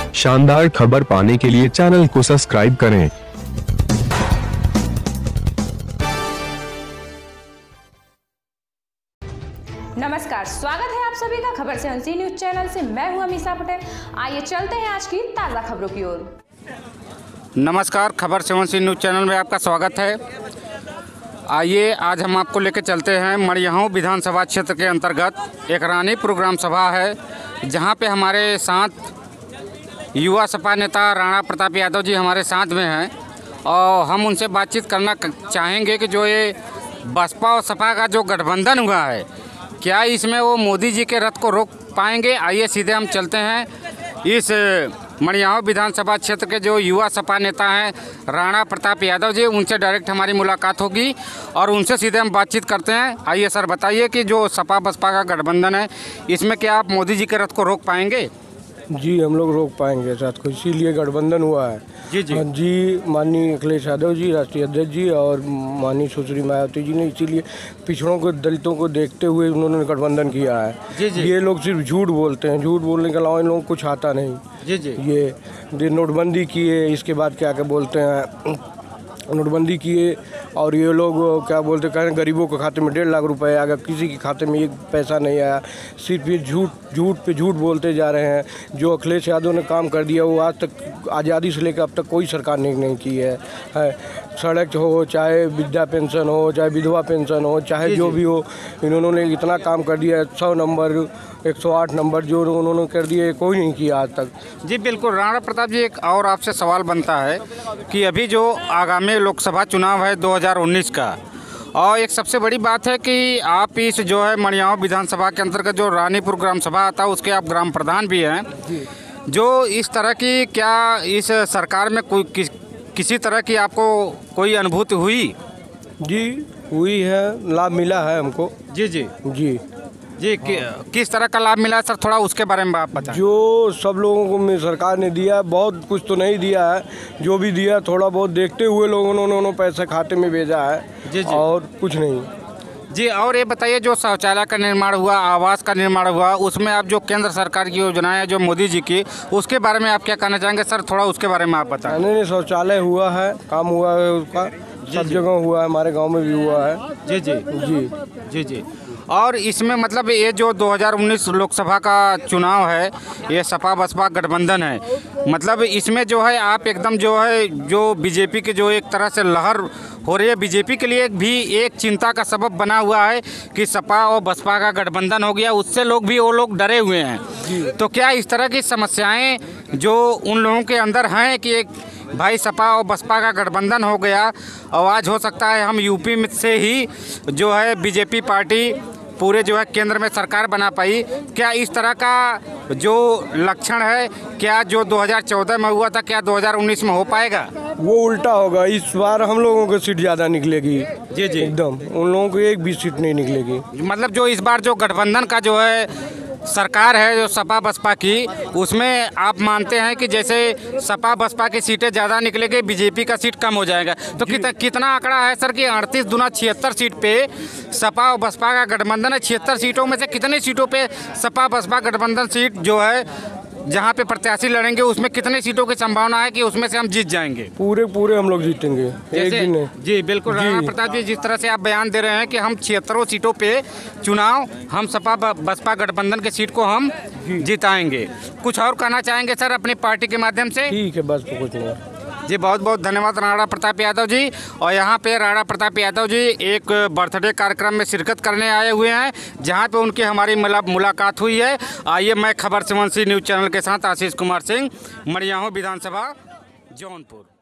शानदार खबर पाने के लिए चैनल को सब्सक्राइब करें। नमस्कार, स्वागत है आप सभी का खबर 7 न्यूज चैनल से। मैं हूं अमीषा पटेल। आइए चलते हैं आज की ताज़ा खबरों की ओर। नमस्कार, खबर 7 न्यूज चैनल में आपका स्वागत है। आइए आज हम आपको लेकर चलते हैं मड़ियाहू विधानसभा क्षेत्र के अंतर्गत एक रानीपुर ग्राम सभा है, जहां पे हमारे साथ युवा सपा नेता राणा प्रताप यादव जी हमारे साथ में हैं और हम उनसे बातचीत करना चाहेंगे कि जो ये बसपा और सपा का जो गठबंधन हुआ है, क्या इसमें वो मोदी जी के रथ को रोक पाएंगे। आइए सीधे हम चलते हैं इस मड़ियाहू विधानसभा क्षेत्र के जो युवा सपा नेता हैं राणा प्रताप यादव जी, उनसे डायरेक्ट हमारी मुलाकात होगी और उनसे सीधे हम बातचीत करते हैं। आइए सर, बताइए कि जो सपा बसपा का गठबंधन है, इसमें क्या आप मोदी जी के रथ को रोक पाएंगे। जी, हम लोग रोक पाएंगे साथ को, इसीलिए गठबंधन हुआ है। जी, माननीय अखिलेश यादव जी राष्ट्रीय अध्यक्ष जी और माननीय सुश्री मायावती जी ने इसीलिए पिछड़ों को, दलितों को देखते हुए उन्होंने गठबंधन किया है। ये लोग सिर्फ झूठ बोलते हैं, झूठ बोलने के अलावा इन लोगों को कुछ आता नहीं। ये नोटबंदी किए, इसके बाद क्या क्या बोलते हैं, नोटबंदी किए और ये लोग क्या बोलते कहें गरीबों के खाते में 1.5 लाख रुपए आ गया, किसी के खाते में एक पैसा नहीं आया। सिर्फ ये झूठ पे झूठ बोलते जा रहे हैं। जो अखिलेश यादव ने काम कर दिया वो आज तक आज़ादी से लेकर अब तक कोई सरकार ने नहीं की है। सड़क हो, चाहे वृद्धा पेंशन हो, चाहे विधवा पेंशन हो, चाहे जो भी हो, इन्होंने इतना काम कर दिया। 100 नंबर 108 नंबर जो उन्होंने कर दिए, कोई नहीं किया आज तक। जी बिल्कुल राणा प्रताप जी, एक और आपसे सवाल बनता है कि अभी जो आगामी लोकसभा चुनाव है 2019 का, और एक सबसे बड़ी बात है कि आप इस जो है मड़ियाहू विधानसभा के अंतर्गत जो रानीपुर ग्राम सभा आता है उसके आप ग्राम प्रधान भी हैं। जो इस तरह की क्या इस सरकार में कोई किसी तरह की आपको कोई अनुभूति हुई। जी हुई है, लाभ मिला है हमको। जी, किस तरह का लाभ मिला सर, थोड़ा उसके बारे में आप बताएं। जो सब लोगों को सरकार ने दिया, बहुत कुछ तो नहीं दिया है, जो भी दिया थोड़ा बहुत देखते हुए लोगों ने उन्होंने पैसे खाते में भेजा है। और कुछ नहीं। जी, और ये बताइए जो शौचालय का निर्माण हुआ, आवास का निर्माण हुआ, उसमें आप जो केंद्र सरकार की योजनाएं हैं जो मोदी जी की, उसके बारे में आप क्या कहना चाहेंगे सर, थोड़ा उसके बारे में आप बताएं। नहीं, शौचालय हुआ है, काम हुआ है उसका, सब जगह हुआ है, हमारे गाँव में भी हुआ है। जी। और इसमें मतलब ये जो 2019 लोकसभा का चुनाव है, ये सपा बसपा गठबंधन है, मतलब इसमें जो है आप एकदम जो है जो बीजेपी के जो एक तरह से लहर हो रही है, बीजेपी के लिए भी एक चिंता का सबब बना हुआ है कि सपा और बसपा का गठबंधन हो गया, उससे वो लोग डरे हुए हैं। तो क्या इस तरह की समस्याएं जो उन लोगों के अंदर हैं कि एक भाई सपा और बसपा का गठबंधन हो गया और आज हो सकता है हम यूपी में से ही जो है बीजेपी पार्टी पूरे जो है केंद्र में सरकार बना पाई, क्या इस तरह का जो लक्षण है, क्या जो 2014 में हुआ था क्या 2019 में हो पाएगा। वो उल्टा होगा, इस बार हम लोगों की सीट ज़्यादा निकलेगी। जी एकदम, उन लोगों को एक भी सीट नहीं निकलेगी। मतलब जो इस बार जो गठबंधन का जो है सरकार है जो सपा बसपा की, उसमें आप मानते हैं कि जैसे सपा बसपा की सीटें ज़्यादा निकलेगी, बीजेपी का सीट कम हो जाएगा। तो कितना आंकड़ा है सर कि 38 दूना 76 सीट पे सपा और बसपा का गठबंधन है। 76 सीटों में से कितनी सीटों पे सपा बसपा गठबंधन सीट जो है जहाँ पे प्रत्याशी लड़ेंगे, उसमें कितनी सीटों की संभावना है कि उसमें से हम जीत जाएंगे। पूरे हम लोग जीतेंगे एक दिन। जी बिल्कुल राणा प्रताप जी, जिस तरह से आप बयान दे रहे हैं कि हम 76 सीटों पे चुनाव हम सपा बसपा गठबंधन की सीट को हम जिताएंगे। कुछ और कहना चाहेंगे सर अपनी पार्टी के माध्यम से। ठीक है, बस कुछ नहीं। जी बहुत बहुत धन्यवाद राणा प्रताप यादव जी। और यहाँ पे राणा प्रताप यादव जी एक बर्थडे कार्यक्रम में शिरकत करने आए हुए हैं, जहाँ पे उनकी हमारी मुलाकात हुई है। आइए, मैं खबर 7 न्यूज़ चैनल के साथ आशीष कुमार सिंह, मड़ियाहू विधानसभा जौनपुर।